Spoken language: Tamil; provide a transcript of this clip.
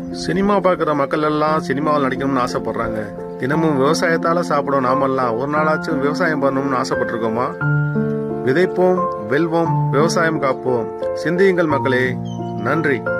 சினிமா பார்க்குற மக்கள் எல்லாம் சினிமாவில் நடிக்கணும்னு ஆசைப்படுறாங்க. தினமும் விவசாயத்தால சாப்பிடும் நாமெல்லாம் ஒரு நாளாச்சும் விவசாயம் பண்ணணும்னு ஆசைப்பட்டிருக்கோமா? விதைப்போம், வெல்வோம், விவசாயம் காப்போம். சிந்தியுங்கள் மக்களே. நன்றி.